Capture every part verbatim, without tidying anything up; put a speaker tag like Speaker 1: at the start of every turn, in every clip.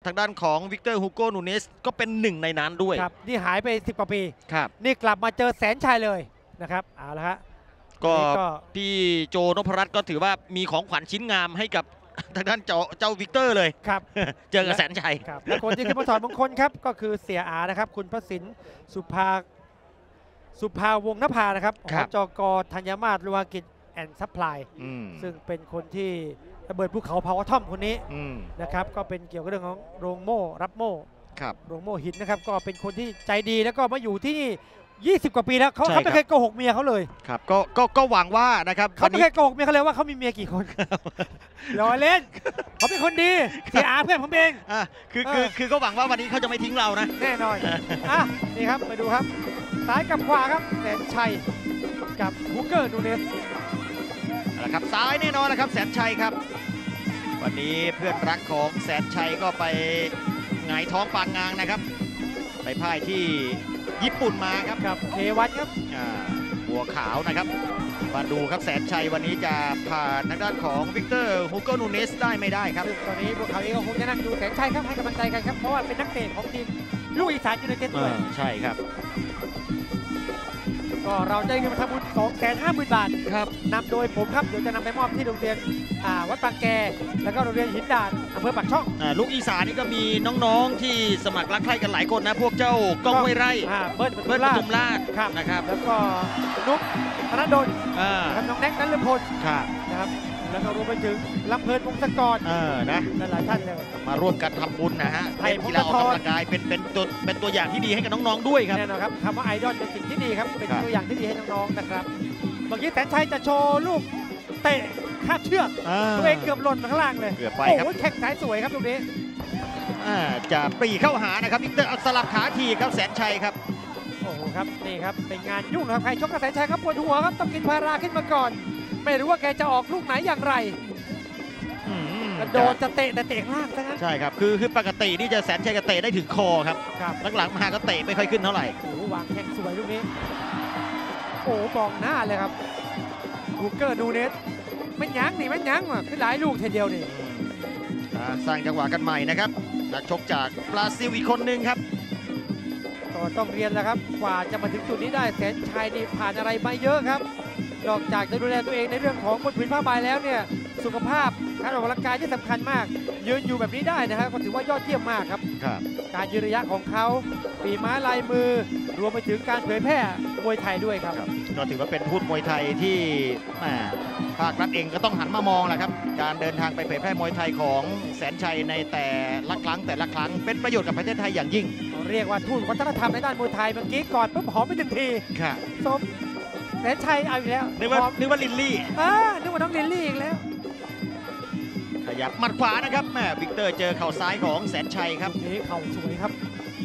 Speaker 1: ทางด้านของวิกเตอร์ฮูโกนูเนสก็เป็นหนึ่งในนั้นด้วย
Speaker 2: ครับนี่หายไปสิบกว่าปี
Speaker 1: ครับ
Speaker 2: นี่กลับมาเจอแสนชัยเลยนะครับเอาละฮะ
Speaker 1: ก็พี่โจนพรัตน์ก็ถือว่ามีของขวัญชิ้นงามให้กับทางด้านเจ้าเจ้าวิกเตอร์เลย
Speaker 2: ครับ
Speaker 1: เจอกับแสนชัย
Speaker 2: ครับและคนที่ขึ้นมาถอดมงคลครับก็คือเสียอานะครับคุณพระสินสุภาสุภาวงศ์นภานะครับของจกธัญมาศรัวกิจแอนด์ซัพพลายซึ่งเป็นคนที่ระเบิดภูเขาเผากระท่อมคนนี้นะครับก็เป็นเกี่ยวกับเรื่องของโรงโม่รับโม่โรงโม่หินนะครับก็เป็นคนที่ใจดีแล้วก็มาอยู่ที่นี่ยี่สิบกว่าปีแล้วเขาเขาไม่เคยโกหกเมียเขาเลย
Speaker 1: ครับก็ก็ก็หวังว่านะครับ
Speaker 2: เขาไม่เคยโกหกเมียเขาเลยว่าเขามีเมียกี่คนรอเล่นเขาเป็นคนดีเสียอาเพื่อนผมเอง
Speaker 1: อ่ะคือคือคือก็หวังว่าวันนี้เขาจะไม่ทิ้งเรานะ
Speaker 2: แน่นอนอ่ะนี่ครับไปดูครับซ้ายกับขวาครับแสนชัยกับฮูเกอร์นูเนส
Speaker 1: นะครับซ้ายแน่นอนนะครับแสนชัยครับวันนี้เพื่อนรักของแสนชัยก็ไปหงายท้องปางงางนะครับไปพ่ายที่ญี่ปุ่นมาครับ
Speaker 2: กับเควันครับ
Speaker 1: บัวขาวนะครับมาดูครับแสนชัยวันนี้จะผ่านทางด้านของวิกเตอร์ฮูโกนูเนสได้ไม่ได้ครับ
Speaker 2: ตอนนี้บัวขาวเองก็คงจะนั่งดูแสนชัยครับให้กำลังใจกันครับเพราะว่าเป็นนักเตะของทีมลูกอีสานยูไนเต็ดด้วย
Speaker 1: ใช่ครับ
Speaker 2: ก็เราได้เงินมาทำบุญสองแสนห้าหมื่นบาท
Speaker 1: ครับ
Speaker 2: นำโดยผมครับเดี๋ยวจะนำไปมอบที่โรงเรียนวัดบางแกแล้วก็โรงเรียนหินดาดอำเภอปากช่อง
Speaker 1: ลูกอีสานนี่ก็มีน้องๆที่สมัครรักใคร่กันหลายคนนะพวกเจ้าก้องห้วยไร่
Speaker 2: เบิ้ล
Speaker 1: ปทุมราชนะครับ
Speaker 2: แล้วก็นุ๊กธนดลกับน้องแน็กนันฤพลนะครับแล้วก็รวมไปถึงลำเพลินวงศกร
Speaker 1: เออนะ
Speaker 2: หลายท่านเลย
Speaker 1: มาร่วมกันทำบุญนะฮะเป็นกีฬาออกกำลังกายเป็นเป็นตัวเป็นตัวอย่างที่ดีให้กับน้องๆด้วยครับ
Speaker 2: แน่นอนครับคำว่าไอดอลเป็นสิ่งที่ดีครับเป็นตัวอย่างที่ดีให้น้องๆนะครับเมื่อกี้แสนชัยจะโชว์ลูกเตะคาบเชือกตัวเองเกือบหล่นมาข้างล่างเลย
Speaker 1: เกือบไปครับ
Speaker 2: โอ้แข่งสายสวยครับตรงนี้
Speaker 1: จะปรีเข้าหานะครับวิกเตอร์เอาสลับขาทีครับแสนชัยครับ
Speaker 2: โอ้โหครับนี่ครับเป็นงานยุ่งนะครับใครชกกับแสนชัยครับปวดหัวครับต้องกินพาราขึ้นมาก่อนไม่รู้ว่าแกจะออกลูกไหนอย่างไรกระโดดจะเตะแต่เตะล่างซะงั้น
Speaker 1: ใช่ครับคือคือปกตินี่จะแสนชัยจะเตะได้ถึงคอครับหลังๆมาก็เตะไม่ค่อยขึ้นเท่าไหร่
Speaker 2: โอ้วางแข้งสวยลูกนี้โอ้มองหน้าเลยครับฮูเกอร์นูเนสไม่ยั้งนี่ไม่ยั้งอ่ะคือหลายลูกทีเดียวนี่
Speaker 1: สร้างจังหวะกันใหม่นะครับนักชกจากบราซิลอีกคนนึงครับ
Speaker 2: ก็ต้องเรียนแล้วครับกว่าจะมาถึงจุดนี้ได้แสนชัยนี่ผ่านอะไรมาเยอะครับนอกจากจะดูแลตัวเองในเรื่องของบนผืนผ้าใบแล้วเนี่ยสุขภาพการออกกำลังกายที่สำคัญมากยืนอยู่แบบนี้ได้นะครับก็ถือว่ายอดเยี่ยมมากครับการยืนระยะของเขาฝีไม้ลายมือรวมไปถึงการเผยแพร่มวยไทยด้วยครับ
Speaker 1: ก็ถือว่าเป็นทูตมวยไทยที่ภาครัฐเองก็ต้องหันมามองแหละครับการเดินทางไปเผยแพร่มวยไทยของแสนชัยในแต่ละครั้งแต่ละครั้งเป็นประโยชน์กับประเทศไทยอย่างยิ่ง
Speaker 2: เรียกว่าทูตวัฒนธรรมในด้านมวยไทยเมื่อกี้ก่อนปุ๊บหอมไปหนึ่งทีสมแสนชัยเอาอีกแล้ว
Speaker 1: นึกว่านึกว่าลินลี่
Speaker 2: อ่านึกว่าน้องลินลี่อีกแล้ว
Speaker 1: ขยับหมัดขวานะครับแม่วิกเตอร์เจอเข่าซ้ายของแสนชัยครับ
Speaker 2: นี่เข่าสวยครับ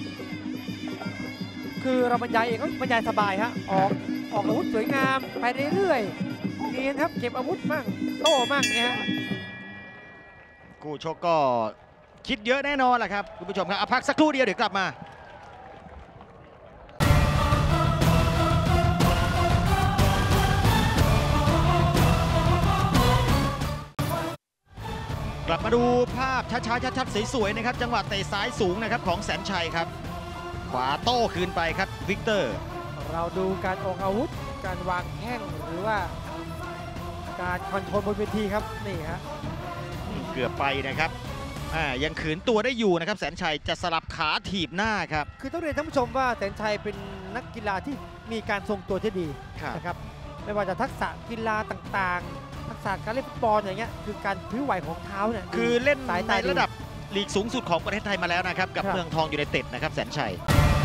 Speaker 2: คือเราบรรยายเองก็บรรยายสบายฮะออกออกอาวุธสวยงามไปเรื่อยๆเนียนครับเก็บอาวุธมั่งโต้มั่งเนี่ยฮะ
Speaker 1: กู้ชกก็คิดเยอะแน่นอนแหละครับคุณผู้ชมครับพักสักครู่เดียวเดี๋ยวกลับมากลับมาดูภาพช้าๆชัดๆสวยๆนะครับจังหวะเตะซ้ายสูงนะครับของแสนชัยครับขวาโต้คืนไปครับวิกเตอร์
Speaker 2: เราดูการออกอาวุธการวางแข้งหรือว่าการคอนโทรลบนเวทีครับนี่ฮะ
Speaker 1: เกือบไปนะครับยังขืนตัวได้อยู่นะครับแสนชัยจะสลับขาถีบหน้าครับ
Speaker 2: คือต้องเรียนท่านผู้ชมว่าแสนชัยเป็นนักกีฬาที่มีการทรงตัวที่ดีนะครับไม่ว่าจะทักษะกีฬาต่างๆทักษะการเล่นฟุตบอลอย่างเงี้ยคือการพลิ้วไหวของเท้าเนี่ย
Speaker 1: คือเล่นในระดับลีกสูงสุดของประเทศไทยมาแล้วนะครับกับเมืองทองยูไนเต็ดนะครับแสนชัย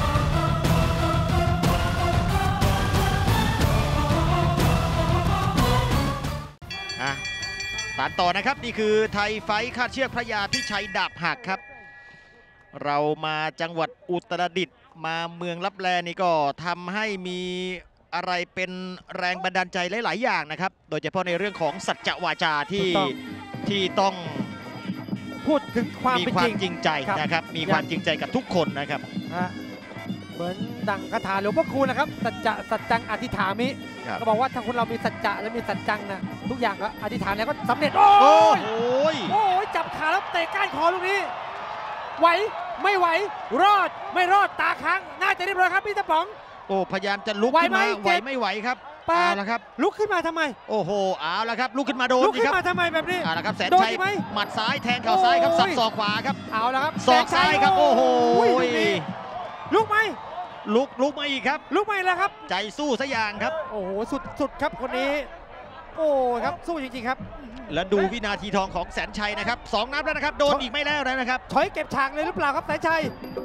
Speaker 1: ตามต่อนะครับนี่คือไทยไฟท์คาดเชือกพระยาพิชัยดาบหักครับเรามาจังหวัดอุตรดิตถ์มาเมืองลับแลนี่ก็ทำให้มีอะไรเป็นแรงบันดาลใจหลายๆอย่างนะครับโดยเฉพาะในเรื่องของสัจจวาจาที่ที่ต้อง
Speaker 2: พูดถึงความ
Speaker 1: มีความจริงใจนะครับมีความจริงใจกับทุกคนนะครับ
Speaker 2: เหมือนดังคาถาหลวงพ่อคูณนะครับสัจจะสัจจังอธิษฐามิก็บอกว่าถ้าคนเรามีสัจจะและมีสัจจังนะทุกอย่างก็อธิษฐานแล้วก็สำเร็จโอ้ยโอ้ยจับขาแล้วเตะก้านคอลูกนี้ไหวไม่ไหวรอดไม่รอดตาค้างน่าจะเรียบร้อยครับพี่ตะป๋อง
Speaker 1: โอ้พยายามจะลุก
Speaker 2: ไหว
Speaker 1: ขึ้น
Speaker 2: ไหม
Speaker 1: มาไหว
Speaker 2: เจ็บ
Speaker 1: ไม่ไหวครับ
Speaker 2: แปด
Speaker 1: เอาละครับ
Speaker 2: ลุกขึ้นมาทำไม
Speaker 1: โอ้โหเอาละครับลุกขึ้นมาโดน
Speaker 2: ลุก
Speaker 1: สิ
Speaker 2: ขึ้
Speaker 1: ครับ
Speaker 2: นมาทำไมแบบนี้
Speaker 1: เอาละครับแสน
Speaker 2: โดน
Speaker 1: ชัย
Speaker 2: ใช่ไหม
Speaker 1: หมัดซ้ายแทงเข่าซ้ายครับ
Speaker 2: โอ้ย
Speaker 1: สับศอกขวาครับ
Speaker 2: เอาแล้วครับ
Speaker 1: ศอกซ้ายครับโอ้โห
Speaker 2: ลูกนี้ลุกไหม
Speaker 1: ลุกลุกมาอีกครับ
Speaker 2: ลุกไหมแล้วครับ
Speaker 1: ใจสู้ซะอย่างครับ
Speaker 2: โอ้โหสุดสุดครับคนนี้ โอ้ครับสู้จริงๆครับ
Speaker 1: แล้วดูวินาทีทองของแสนชัยนะครับสองนับแล้วนะครับโดนอีกไม่แล้วนะครับ
Speaker 2: ถอยเก็บฉากเลยหรือเปล่าครับแสนชัย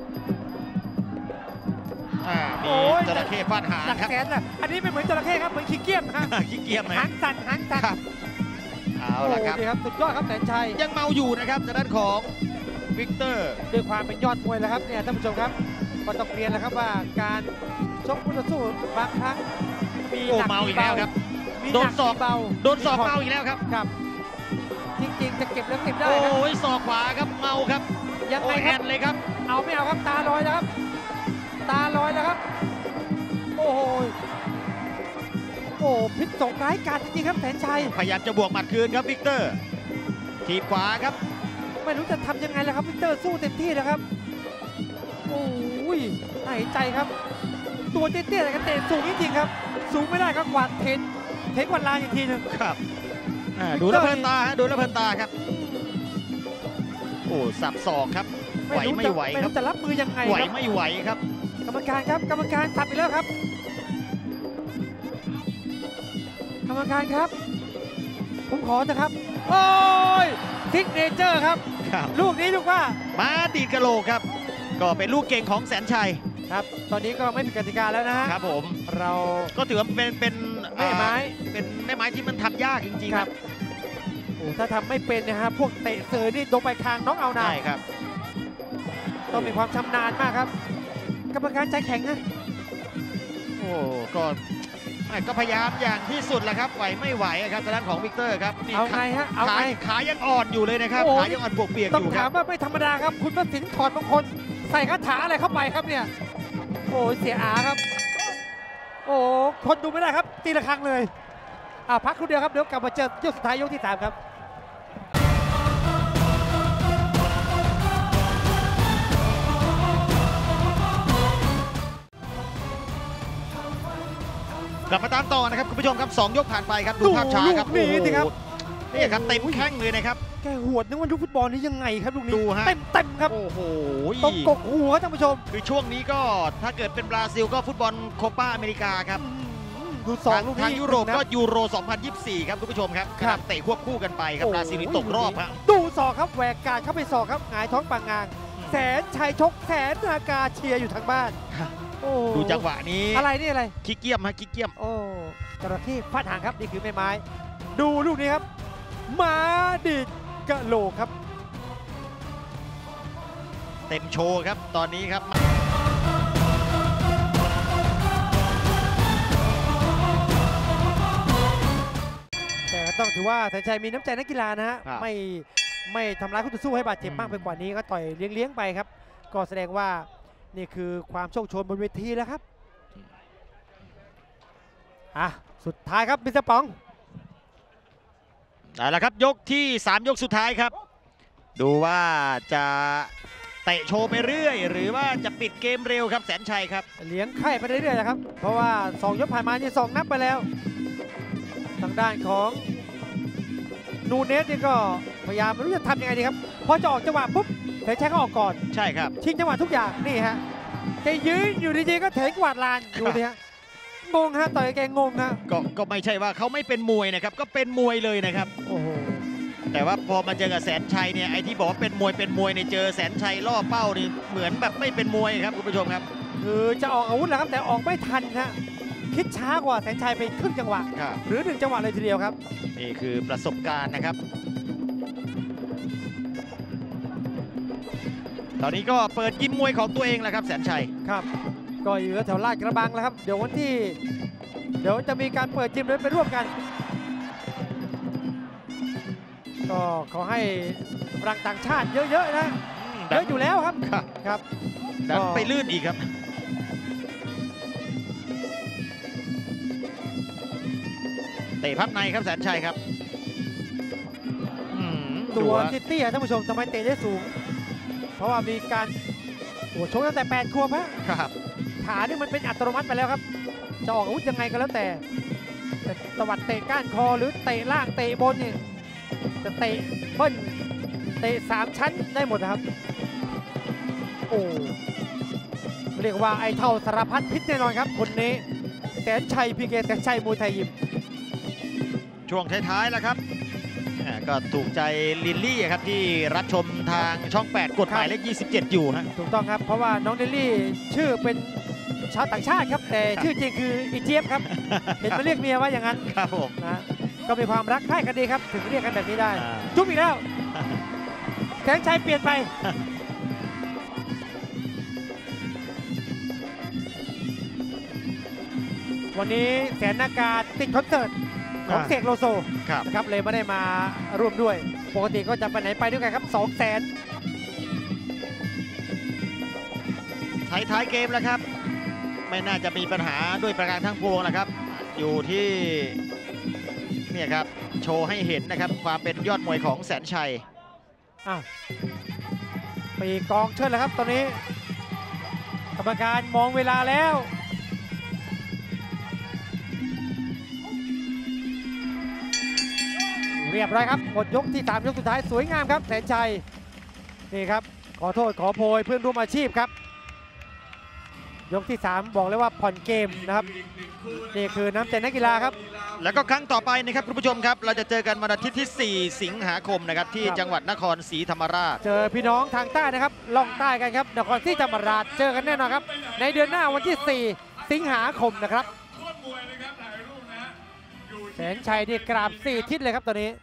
Speaker 1: อ่ามี
Speaker 2: โอ้ย
Speaker 1: จระเข้ฟาดหาง
Speaker 2: หลัก
Speaker 1: ครับ
Speaker 2: แสนน่ะอันนี้ไม่เหมือนจระเข้ครับเหมือนขี้เกียจฮะ
Speaker 1: ขี้เกียจนะ
Speaker 2: หางสั่นหางสั่น
Speaker 1: ครับเอาละครับ
Speaker 2: โอ้ดีครับสุดยอดครับแสนชัย
Speaker 1: ยังเมาอยู่นะครับทางด้านของวิกเตอร์
Speaker 2: ด้วยความเป็นยอดมวยแล้วครับเนี่ยท่านผู้ชมครับก็ต้องเรียนแล้วครับว่าการชกคู่ต่อสู้บางครั้งมี
Speaker 1: โอ้
Speaker 2: หนัก
Speaker 1: เมา
Speaker 2: มี
Speaker 1: อีกแล้วครับ
Speaker 2: มี
Speaker 1: โด
Speaker 2: ห
Speaker 1: น
Speaker 2: นัก
Speaker 1: ศอก
Speaker 2: มีเบา
Speaker 1: โดนศอกเมาอีกแล้วครับ
Speaker 2: ครับจริงๆจะเก็บแล้วเก็บได้
Speaker 1: โอ้
Speaker 2: ครับ
Speaker 1: ยศอกขวาครับเมาครับ
Speaker 2: ยัง
Speaker 1: โอ้
Speaker 2: ไง
Speaker 1: ย
Speaker 2: ค
Speaker 1: แอ
Speaker 2: รับ
Speaker 1: นเลยครับ
Speaker 2: เอาไม่เอาครับตาลอยแล้วครับ ตาลอยแล้วครับ โอ้โหโอ้พิษสงร้ายกาจจริงๆครับแสนชัย
Speaker 1: พยายามจะบวกหมัดคืนครับวิกเตอร์ทีบขวาครับ
Speaker 2: ไม่รู้จะทำยังไงแล้วครับวิกเตอร์สู้เต็มที่แล้วครับโอ้ยหายใจครับ ตัวเตี้ยๆแต่ก็เตะสูงจริงๆครับ สูงไม่ได้ครับกวาดเทนเทนกวาดลานอีกทีหนึง
Speaker 1: ครับอ่าดูแล้วเพลินตาฮะดูแล้วเพลินตาครับโอ้สับศอกครับไหว
Speaker 2: รู้
Speaker 1: ไม่
Speaker 2: จะ
Speaker 1: ไหว
Speaker 2: ไม่
Speaker 1: ครับ
Speaker 2: รู้จะรับมือยังไง
Speaker 1: ไหว
Speaker 2: ครับ
Speaker 1: ไม่ไหวครับ
Speaker 2: กรรมการครับกรรมการตัดไปแล้วครับ กรรมการครับ ผมขอนะครับโอ้ยซิกเนเจอร์ครับ
Speaker 1: ครับ
Speaker 2: ลูกนี้ลูกว่า
Speaker 1: มาดีดกะโหลกครับ ก็เป็นลูกเก่งของแสนชัย
Speaker 2: ครับ ตอนนี้ก็ไม่ผิดกติกาแล้วนะฮะ
Speaker 1: ครับผม
Speaker 2: เรา
Speaker 1: ก็ถือว่าเป็นเป็น
Speaker 2: แม่ไม้
Speaker 1: อ่าเป็นแม่ไม้ที่มันทำยากจริงๆ
Speaker 2: ค
Speaker 1: ค
Speaker 2: รั
Speaker 1: รั
Speaker 2: บบ โอ้ถ้าทำไม่เป็นนะฮะพวกเตะเสือนี่ลงไปคางน้องเอานา
Speaker 1: ใช่ครับ
Speaker 2: ต้องมีความชำนาญมากครับ กรรมการใจแข็งนะ
Speaker 1: โอ้ก็แม่ก็พยายามอย่างที่สุดแหละครับไหวไม่ไหวอะครับทางด้านของวิกเตอร์ครับนี่
Speaker 2: เอาไงฮะเอา
Speaker 1: ขา
Speaker 2: ไง
Speaker 1: ขายังอ่อนอยู่เลยนะครับ
Speaker 2: โอ้
Speaker 1: ขายังอ่อนบวกเปียก
Speaker 2: ต้
Speaker 1: อ
Speaker 2: อง
Speaker 1: ยู่ค
Speaker 2: ถา
Speaker 1: รั
Speaker 2: ม
Speaker 1: บ
Speaker 2: ว่าไม่ธรรมดาครับ คุณประสิทธิ์ถอดมงคลใส่คาถาอะไรเข้าไปครับเนี่ย โอ้เสียอาครับ โอ้คนดูไม่ได้ครับ ตีละครั้งเลยอ่าพักครู่เดียวครับ เดี๋ยวกลับมาเจอยกสุดท้ายยกที่สามครับ
Speaker 1: กลับมาตามต่อนะครับคุณผู้ชมครับสองยกผ่านไปครับดูภาพช้าครับ
Speaker 2: ดูลูกนี้สิครับ
Speaker 1: โอ้โหนี่ครับเต็มแข้งเลยนะครับ
Speaker 2: แกหวดนึกว่าลูกฟุตบอลนี้ยังไงครับลูกนี้
Speaker 1: ดูฮะ
Speaker 2: เต็มเต็มครับ
Speaker 1: โอ้โห
Speaker 2: ตรงกกหัวท่านผู้ชม
Speaker 1: คือช่วงนี้ก็ถ้าเกิดเป็นบราซิลก็ฟุตบอลโคปาอเมริกาครับ
Speaker 2: อืมดูสอง
Speaker 1: ทาง
Speaker 2: ลูกนี้
Speaker 1: ทางยุโรปก็
Speaker 2: นะ
Speaker 1: ยูโร สองพันยี่สิบสี่ ครับคุณผู้ชมครับ
Speaker 2: ครับ
Speaker 1: กำลังเตะควบคู่กันไปครับบราซิลนี่ตกรอบฮะ
Speaker 2: ดูศอกครับแหวกการเข้าไปศอกครับหงายท้องปางงาง
Speaker 1: อืม
Speaker 2: แสนชัยชกแสนนากาเชียร์อยู่ทางบ้าน โอ้
Speaker 1: ดูจังหวะนี้
Speaker 2: อะไรนี่อะไร
Speaker 1: คิกเกียมฮะคิกเกียม
Speaker 2: โอ้จระเข้ฟาดหางครับนี่คือแม่ไม้ ดูลูกนี้ครับมาดิดกะโหลกครับ
Speaker 1: เต็มโชว์ครับตอนนี้ครับ
Speaker 2: แต่ก็ต้องถือว่าแสนชัยมีน้ำใจนักกีฬานะฮะ
Speaker 1: ครับ
Speaker 2: ไม่ไม่ทำร้ายคู่ต่อสู้ให้บาดเจ็บ
Speaker 1: อืม
Speaker 2: มากไปกว่านี้ก็ต่อยเลี้ยงๆไปครับ ก็แสดงว่านี่คือความโชคโชนบนเวทีแล้วครับอ่ะสุดท้ายครับมิสเตอร์ป๋อง
Speaker 1: เอาละครับยกที่สามยกสุดท้ายครับ ดูว่าจะเตะโชว์ไปเรื่อย หรือว่าจะปิดเกมเร็วครับแสนชัยครับ
Speaker 2: เลี้ยงไข่ไปเรื่อยๆนะครับ เพราะว่าสองยกผ่านมานี่สองนับไปแล้ว ทางด้านของนูเนสนี่ก็พยายามไม่รู้จะทำยังไงดีครับ พอจะออกจังหวะปุ๊บแสนชัยก็ออกก่อน
Speaker 1: ใช่ครับ
Speaker 2: ชิงจังหวะทุกอย่างนี่ฮะแกยืนอยู่ดีๆก็เถงกวาดลานดูดิฮะงงฮะต่อยแกงงฮะ
Speaker 1: ก็ก็ไม่ใช่ว่าเขาไม่เป็นมวยนะครับก็เป็นมวยเลยนะครับ
Speaker 2: โอ้โห
Speaker 1: แต่ว่าพอมาเจอกับแสนชัยเนี่ยไอ้ที่บอกว่าเป็นมวยเป็นมวยเนี่ยเจอแสนชัยล่อเป้านี่เหมือนแบบไม่เป็นมวยครับคุณผู้ชมครับ
Speaker 2: คือจะออกอาวุธแหละครับแต่ออกไม่ทันฮะคิดช้ากว่าแสนชัยไปครึ่งจังหวะ
Speaker 1: ครับ
Speaker 2: หรือหนึ่งจังหวะเลยทีเดียวครับ
Speaker 1: นี่คือประสบการณ์นะครับ ตอนนี้ก็เปิดยิมมวยของตัวเองแล้วครับแสนชัย
Speaker 2: ครับ ก็อยู่แถวลาดกระบังแล้วครับ เดี๋ยววันที่ เดี๋ยวจะมีการเปิดจิมเลยไปร่วมกัน ก็ขอให้ฝรั่งต่างชาติเยอะๆนะเยอะอยู่แล้วครับ
Speaker 1: ครับ
Speaker 2: ครับ
Speaker 1: ดัน
Speaker 2: ก็
Speaker 1: ไปลื่นอีกครับ เตะพับในครับแสนชัยครับอืม
Speaker 2: ตัว
Speaker 1: ดูฮะ
Speaker 2: เตี้ยๆท่านผู้ชมทำไมเตะได้สูง พราะว่ามีการโอ้ชกตั้งแต่แปดขวบฮะ
Speaker 1: ครับ
Speaker 2: ขานี่มันเป็นอัตโนมัติไปแล้วครับจะออกอาวุธยังไงก็แล้วแต่แต่ตวัดเตะก้านคอหรือเตะล่างเตะบนเนี่ยจะเตะเบิ้ลเตะสามชั้นได้หมดนะครับโอ้เรียกว่าไอ้เท่าสารพัดพิษแน่นอนครับคนนี้แสนชัยพีเคแสนชัยมวยไทยยิม
Speaker 1: ช่วงท้ายๆแล้วครับอ่าก็ถูกใจลิลลี่ครับที่รับชมทางช่อง แปด กฎหมายเลขยี่สิบเจ็ดอยู่ฮะ
Speaker 2: ถูกต้องครับเพราะว่าน้องลิลลี่ชื่อเป็นชาวต่างชาติครับแต่ชื่อจริงคืออีเจี๊ยบครับเห็นมาเรียกเมียว่าอย่างนั้น
Speaker 1: ครับผม
Speaker 2: นะก็มีความรักใคร่กันดีครับถึงเรียกกันแบบนี้ได้จุ๊บอีกแล้วแสนชัยเปลี่ยนไปวันนี้แสนนากาติดคอนเสิร์ตของเสกโลโซนะครับเลยไม่ได้มาร่วมด้วยปกติก็จะไปไหนไปด้วยกันครับสองแสน
Speaker 1: ท้ายท้ายเกมแล้วครับไม่น่าจะมีปัญหาด้วยประการทั้งปวงนะครับอยู่ที่เนี่ยครับโชว์ให้เห็นนะครับความเป็นยอดมวยของแสนชัย
Speaker 2: อ้าวปีกองเชิญแล้วครับตอนนี้กรรมการมองเวลาแล้วเรียบร้อยครับหมดยกที่สามยกสุดท้ายสวยงามครับแสนชัยนี่ครับขอโทษขอโพยเพื่อนร่วมอาชีพครับยกที่สามบอกเลยว่าผ่อนเกมนะครับนี่คือน้ำใจนักกีฬาครับ
Speaker 1: แล้วก็ครั้งต่อไปนะครับคุณผู้ชมครับเราจะเจอกันวันอาทิตย์ที่สี่สิงหาคมนะครับที่จังหวัดนครศรีธรรมราช
Speaker 2: เจอพี่น้องทางใต้นะครับล่องใต้กันครับนครศรีธรรมราชเจอกันแน่นอนครับในเดือนหน้าวันที่สี่สิงหาคมนะครับแสนชัยนี่กราบสี่ทิศเลยครับตอนนี้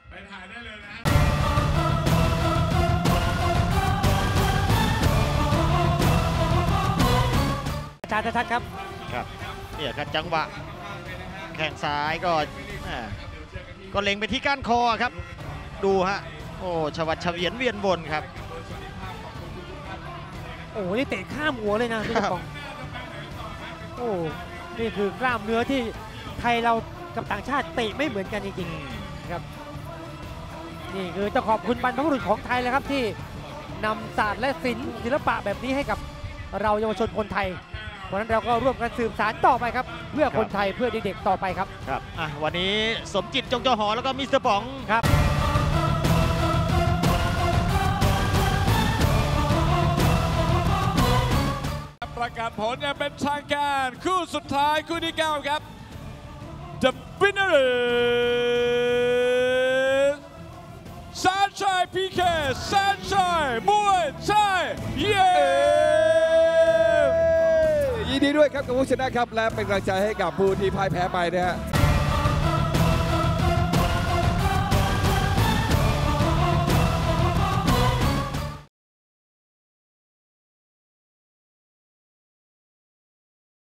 Speaker 2: อาจารย์ทัศน์ครับ
Speaker 1: ครับเนี่ยครับจังหวะแข้งซ้ายก็ก็เล็งไปที่ก้านคอครับดูฮะโอ้ชวัดเฉวียนเวียนวนครับ
Speaker 2: โอ้นี่เตะข้ามหัวเลยนะทุกคนโอ้นี่คือกล้ามเนื้อที่ไทยเรากับต่างชาติเตะไม่เหมือนกันจริงๆครับนี่คือต้องขอบคุณบรรพบุรุษของไทยเลยครับที่นำศาสตร์และศิลป์ศิลปะแบบนี้ให้กับเราเยาวชนคนไทยเพราะนั้นเราก็ร่วมกันสืบสานต่อไปครับเพื่อคนไทยเพื่อเด็กๆต่อไปครับ
Speaker 1: ครับอ่ะวันนี้สมจิตจงจอหอแล้วก็มิสเตอร์ป๋อง
Speaker 2: ครับ
Speaker 3: ประกาศผลอย่างเป็นทางการคู่สุดท้ายคู่ที่เก้าครับ The winner is แสนชัย พี เค แสนชัยมวยไทยเย้
Speaker 4: ยินดีด้วยครับกับผู้ชนะครับและเป็นกำลังใจให้กับผู้ที่พ่ายแพ้ไปนะฮะ